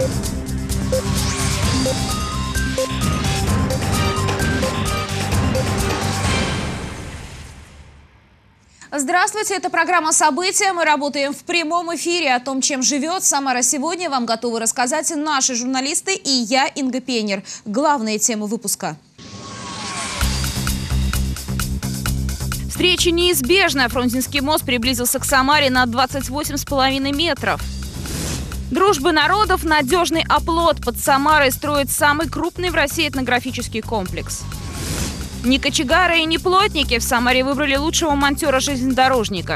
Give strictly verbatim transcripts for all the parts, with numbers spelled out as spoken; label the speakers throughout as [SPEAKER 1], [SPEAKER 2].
[SPEAKER 1] Здравствуйте, это программа «События». Мы работаем в прямом эфире. О том, чем живет Самара сегодня, вам готовы рассказать наши журналисты и я, Инга Пенер. Главные темы выпуска. Встреча неизбежна. Фрунзенский мост приблизился к Самаре на двадцать восемь с половиной метров. Дружбы народов – надежный оплот. Под Самарой строит самый крупный в России этнографический комплекс. Ни кочегары и ни плотники в Самаре выбрали лучшего монтера-железнодорожника.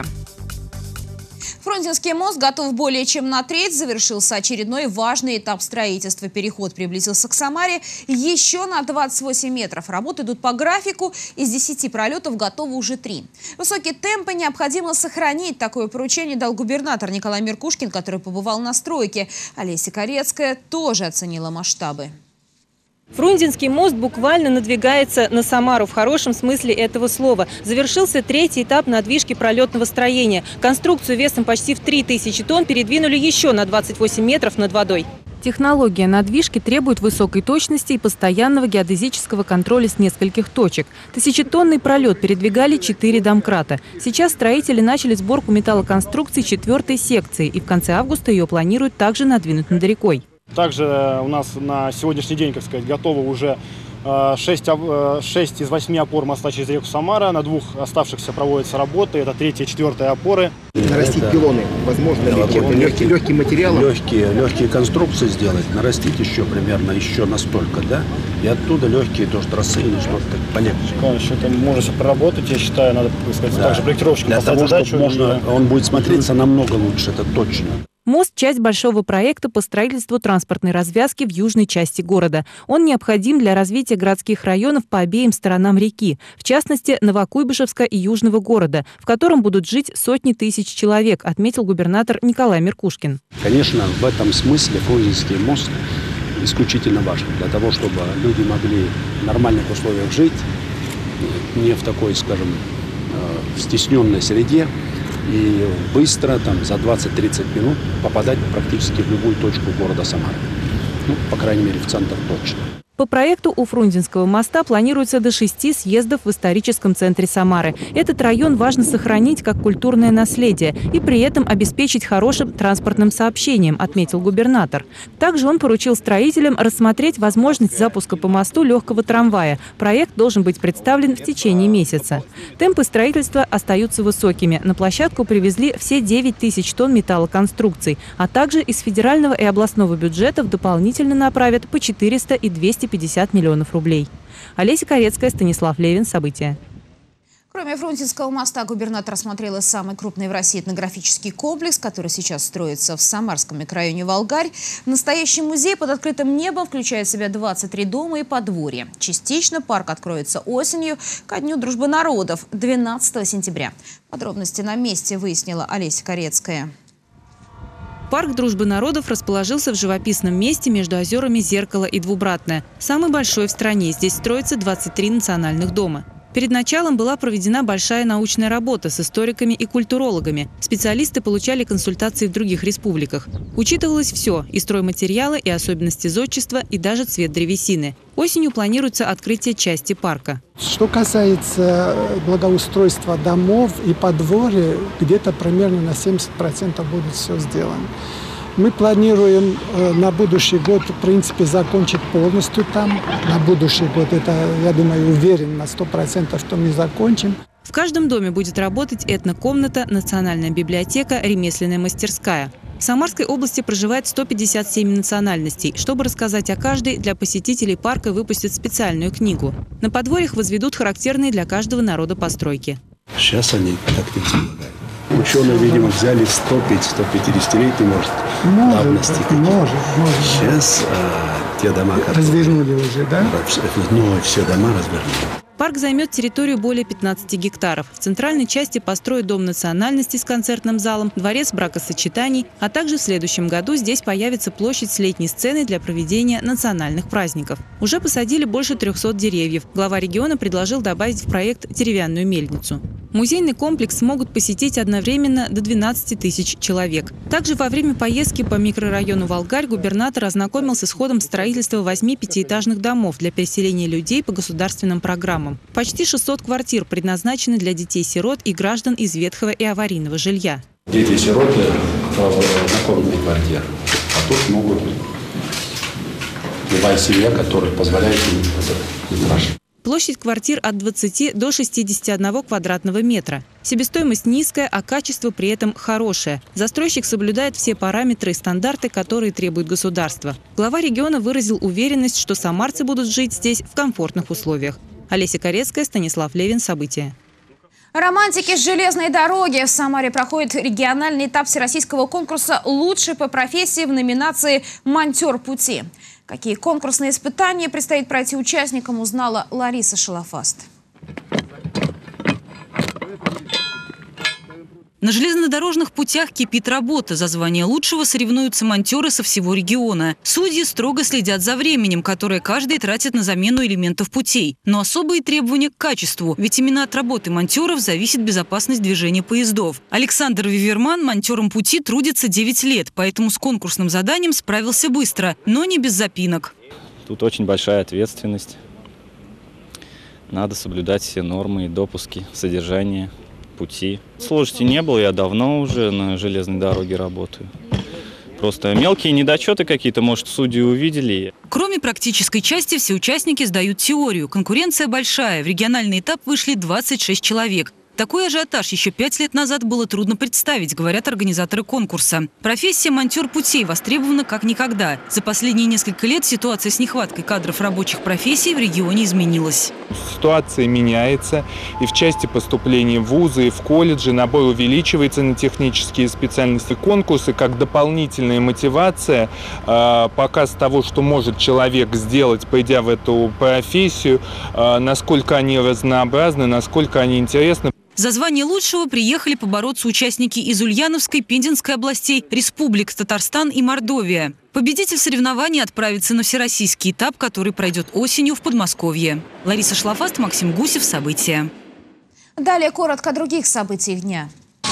[SPEAKER 1] Фрунзенский мост готов более чем на треть. Завершился очередной важный этап строительства. Переход приблизился к Самаре еще на двадцать восемь метров. Работы идут по графику. Из десяти пролетов готовы уже три. Высокие темпы необходимо сохранить. Такое поручение дал губернатор Николай Меркушкин, который побывал на стройке. Олеся Корецкая тоже оценила масштабы.
[SPEAKER 2] Фрунзенский мост буквально надвигается на Самару в хорошем смысле этого слова. Завершился третий этап надвижки пролетного строения. Конструкцию весом почти в три тысячи тонн передвинули еще на двадцать восемь метров над водой. Технология надвижки требует высокой точности и постоянного геодезического контроля с нескольких точек. Тысячетонный пролет передвигали четыре домкрата. Сейчас строители начали сборку металлоконструкций четвертой секции, и в конце августа ее планируют также надвинуть над рекой.
[SPEAKER 3] Также у нас на сегодняшний день, как сказать, готовы уже шесть из восьми опор моста через реку Самара. На двух оставшихся проводятся работы. Это третья и четвертая опоры.
[SPEAKER 4] Нарастить это... пилоны, возможно ли?
[SPEAKER 3] Возможно.
[SPEAKER 4] Легкие, легкие материалы?
[SPEAKER 5] Легкие, легкие конструкции сделать, нарастить еще примерно еще настолько, да? И оттуда легкие тоже трассы или что-то полегче.
[SPEAKER 3] Конечно, это можно все проработать, я считаю, надо, так сказать, да. также проектировщику
[SPEAKER 5] Для того,
[SPEAKER 3] задачу.
[SPEAKER 5] Можно, и... Он будет смотреться намного лучше, это точно.
[SPEAKER 2] Мост – часть большого проекта по строительству транспортной развязки в южной части города. Он необходим для развития городских районов по обеим сторонам реки, в частности, Новокуйбышевска и Южного города, в котором будут жить сотни тысяч человек, отметил губернатор Николай Меркушкин.
[SPEAKER 5] Конечно, в этом смысле Фрунзенский мост исключительно важен для того, чтобы люди могли в нормальных условиях жить, не в такой, скажем, стесненной среде, и быстро, там, за двадцать-тридцать минут попадать практически в любую точку города Самары. Ну, по крайней мере, в центр точно.
[SPEAKER 2] По проекту у Фрунзенского моста планируется до шести съездов в историческом центре Самары. Этот район важно сохранить как культурное наследие и при этом обеспечить хорошим транспортным сообщением, отметил губернатор. Также он поручил строителям рассмотреть возможность запуска по мосту легкого трамвая. Проект должен быть представлен в течение месяца. Темпы строительства остаются высокими. На площадку привезли все девять тысяч тонн металлоконструкций, а также из федерального и областного бюджетов дополнительно направят по четыреста и двести пятьдесят миллионов рублей. Олеся Корецкая, Станислав Левин. События.
[SPEAKER 1] Кроме Фрунзенского моста, губернатор осмотрел самый крупный в России этнографический комплекс, который сейчас строится в Самарском микрорайоне Волгарь. Настоящий музей под открытым небом включает в себя двадцать три дома и подворья. Частично парк откроется осенью, ко дню дружбы народов, двенадцатого сентября. Подробности на месте выяснила Олеся Корецкая.
[SPEAKER 2] Парк дружбы народов расположился в живописном месте между озерами Зеркало и Двубратное. Самый большой в стране. Здесь строится двадцать три национальных дома. Перед началом была проведена большая научная работа с историками и культурологами. Специалисты получали консультации в других республиках. Учитывалось все – и стройматериалы, и особенности зодчества, и даже цвет древесины. Осенью планируется открытие части парка.
[SPEAKER 6] Что касается благоустройства домов и подворья, где-то примерно на семьдесят процентов будет все сделано. Мы планируем на будущий год, в принципе, закончить полностью там. На будущий год, это, я думаю, уверен на сто процентов, что мы закончим.
[SPEAKER 2] В каждом доме будет работать этнокомната, национальная библиотека, ремесленная мастерская. В Самарской области проживает сто пятьдесят семь национальностей. Чтобы рассказать о каждой, для посетителей парка выпустят специальную книгу. На подворьях возведут характерные для каждого народа постройки.
[SPEAKER 5] Сейчас они как-то помогают. Ученые, видимо, взяли сто пятидесятилетний, может, давности.
[SPEAKER 6] Может, может.
[SPEAKER 5] Сейчас а, те дома, которые...
[SPEAKER 6] Развернули уже, да?
[SPEAKER 5] Ну, все дома развернули.
[SPEAKER 2] Парк займет территорию более пятнадцати гектаров. В центральной части построят дом национальности с концертным залом, дворец бракосочетаний, а также в следующем году здесь появится площадь с летней сценой для проведения национальных праздников. Уже посадили больше трехсот деревьев. Глава региона предложил добавить в проект деревянную мельницу. Музейный комплекс смогут посетить одновременно до двенадцати тысяч человек. Также во время поездки по микрорайону Волгарь губернатор ознакомился с ходом строительства восьми пятиэтажных домов для переселения людей по государственным программам. Почти шестьсот квартир предназначены для детей-сирот и граждан из ветхого и аварийного жилья.
[SPEAKER 5] Дети-сироты на комнатной квартире. А тут могут любая семья, которая позволяет им этот этаж.
[SPEAKER 2] Площадь квартир от двадцати до шестидесяти одного квадратного метра. Себестоимость низкая, а качество при этом хорошее. Застройщик соблюдает все параметры и стандарты, которые требует государство. Глава региона выразил уверенность, что самарцы будут жить здесь в комфортных условиях. Олеся Корецкая, Станислав Левин. События.
[SPEAKER 1] Романтики с железной дороги. В Самаре проходит региональный этап всероссийского конкурса «Лучший по профессии» в номинации «Монтер пути». Какие конкурсные испытания предстоит пройти участникам, узнала Лариса Шалафаст.
[SPEAKER 7] На железнодорожных путях кипит работа. За звание лучшего соревнуются монтеры со всего региона. Судьи строго следят за временем, которое каждый тратит на замену элементов путей. Но особые требования к качеству, ведь именно от работы монтеров зависит безопасность движения поездов. Александр Виверман монтером пути трудится девять лет, поэтому с конкурсным заданием справился быстро, но не без запинок.
[SPEAKER 8] Тут очень большая ответственность. Надо соблюдать все нормы и допуски, содержание пути. Сложности не было, я давно уже на железной дороге работаю. Просто мелкие недочеты какие-то, может, судьи увидели.
[SPEAKER 7] Кроме практической части, все участники сдают теорию. Конкуренция большая. В региональный этап вышли двадцать шесть человек. Такой ажиотаж еще пять лет назад было трудно представить, говорят организаторы конкурса. Профессия монтер путей востребована как никогда. За последние несколько лет ситуация с нехваткой кадров рабочих профессий в регионе изменилась.
[SPEAKER 9] Ситуация меняется, и в части поступления в вузы и в колледжи набор увеличивается на технические специальности. Конкурсы как дополнительная мотивация, показ того, что может человек сделать, пойдя в эту профессию, насколько они разнообразны, насколько они интересны.
[SPEAKER 7] За звание лучшего приехали побороться участники из Ульяновской, Пензенской областей, республик Татарстан и Мордовия. Победитель соревнований отправится на всероссийский этап, который пройдет осенью в Подмосковье. Лариса Шлафаст, Максим Гусев. События.
[SPEAKER 1] Далее коротко о других событиях дня.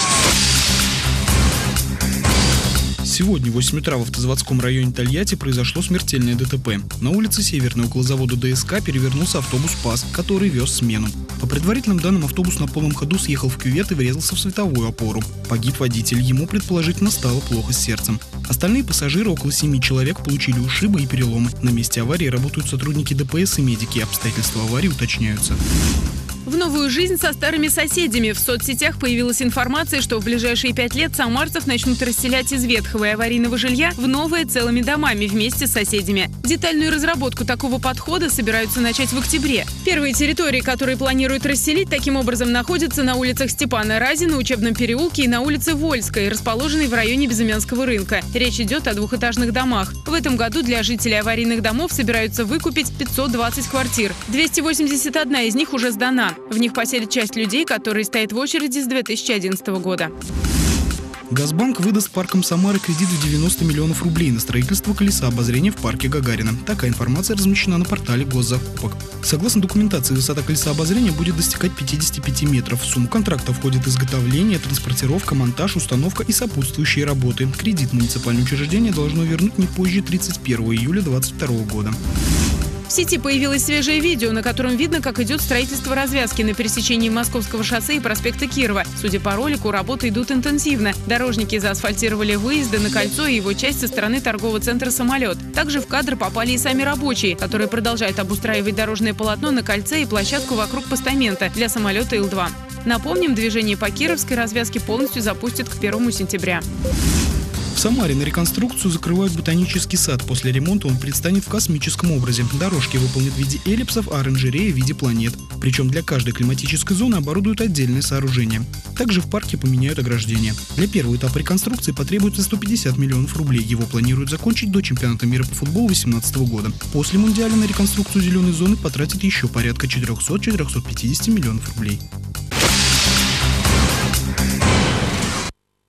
[SPEAKER 10] Сегодня в восемь утра в автозаводском районе Тольятти произошло смертельное ДТП. На улице Северной около завода ДСК перевернулся автобус ПАЗ, который вез смену. По предварительным данным, автобус на полном ходу съехал в кювет и врезался в световую опору. Погиб водитель, ему предположительно стало плохо с сердцем. Остальные пассажиры, около семи человек, получили ушибы и переломы. На месте аварии работают сотрудники ДПС и медики. Обстоятельства аварии уточняются.
[SPEAKER 11] В новую жизнь со старыми соседями. В соцсетях появилась информация, что в ближайшие пять лет самарцев начнут расселять из ветхого и аварийного жилья в новое целыми домами вместе с соседями. Детальную разработку такого подхода собираются начать в октябре. Первые территории, которые планируют расселить, таким образом находятся на улицах Степана Разина, Учебном переулке и на улице Вольской, расположенной в районе Безымянского рынка. Речь идет о двухэтажных домах. В этом году для жителей аварийных домов собираются выкупить пятьсот двадцать квартир. двести восемьдесят одна из них уже сдана. В них поселят часть людей, которые стоят в очереди с две тысячи одиннадцатого года.
[SPEAKER 10] Газбанк выдаст паркам Самары кредит в девяносто миллионов рублей на строительство колеса обозрения в парке Гагарина. Такая информация размещена на портале госзакупок. Согласно документации, высота колеса обозрения будет достигать пятидесяти пяти метров. В сумму контракта входит изготовление, транспортировка, монтаж, установка и сопутствующие работы. Кредит муниципальное учреждение должно вернуть не позже тридцать первого июля две тысячи двадцать второго года.
[SPEAKER 11] В сети появилось свежее видео, на котором видно, как идет строительство развязки на пересечении Московского шоссе и проспекта Кирова. Судя по ролику, работы идут интенсивно. Дорожники заасфальтировали выезды на кольцо и его часть со стороны торгового центра «Самолет». Также в кадр попали и сами рабочие, которые продолжают обустраивать дорожное полотно на кольце и площадку вокруг постамента для самолета Ил два. Напомним, движение по Кировской развязке полностью запустят к первому сентября.
[SPEAKER 10] В Самаре на реконструкцию закрывают ботанический сад. После ремонта он предстанет в космическом образе. Дорожки выполнят в виде эллипсов, а оранжереи в виде планет. Причем для каждой климатической зоны оборудуют отдельное сооружение. Также в парке поменяют ограждение. Для первого этапа реконструкции потребуется сто пятьдесят миллионов рублей. Его планируют закончить до чемпионата мира по футболу две тысячи восемнадцатого года. После мундиаля на реконструкцию зеленой зоны потратят еще порядка четырёхсот — четырёхсот пятидесяти миллионов рублей.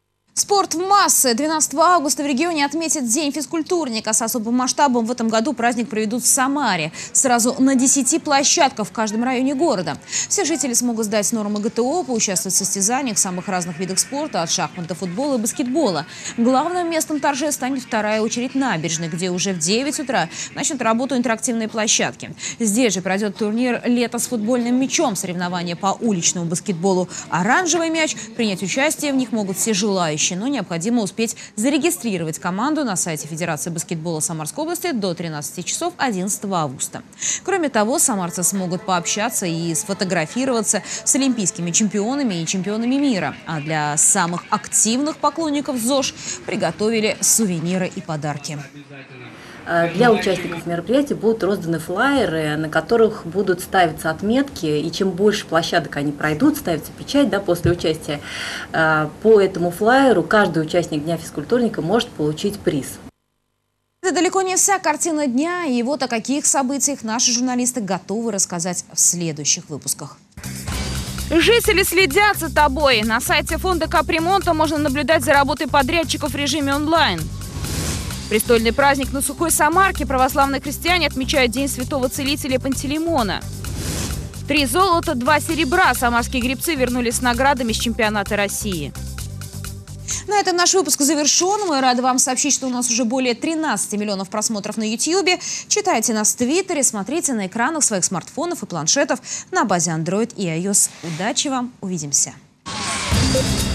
[SPEAKER 1] Спорт в массы. двенадцатого августа в регионе отметят День физкультурника. С особым масштабом в этом году праздник проведут в Самаре. Сразу на десяти площадках в каждом районе города. Все жители смогут сдать нормы ГТО, поучаствовать в состязаниях в самых разных видах спорта, от шахмата, футбола и баскетбола. Главным местом торжества станет вторая очередь набережной, где уже в девять утра начнут работу интерактивные площадки. Здесь же пройдет турнир «Лето с футбольным мячом», соревнования по уличному баскетболу «Оранжевый мяч». Принять участие в них могут все желающие. Но необходимо успеть зарегистрировать команду на сайте Федерации баскетбола Самарской области до тринадцати часов одиннадцатого августа. Кроме того, самарцы смогут пообщаться и сфотографироваться с олимпийскими чемпионами и чемпионами мира. А для самых активных поклонников ЗОЖ приготовили сувениры и подарки.
[SPEAKER 12] Для участников мероприятия будут розданы флаеры, на которых будут ставиться отметки, и чем больше площадок они пройдут, ставится печать, да, после участия. По этому флаеру каждый участник Дня физкультурника может получить приз.
[SPEAKER 1] Это далеко не вся картина дня, и вот о каких событиях наши журналисты готовы рассказать в следующих выпусках.
[SPEAKER 13] Жители следят за тобой. На сайте фонда капремонта можно наблюдать за работой подрядчиков в режиме онлайн. Престольный праздник на Сухой Самарке православные христиане отмечают День святого целителя Пантелеймона. Три золота, два серебра. Самарские гребцы вернулись с наградами с чемпионата России.
[SPEAKER 1] На этом наш выпуск завершен. Мы рады вам сообщить, что у нас уже более тринадцати миллионов просмотров на ютьюбе. Читайте нас в Твиттере, смотрите на экранах своих смартфонов и планшетов на базе Android и iOS. Удачи вам, увидимся.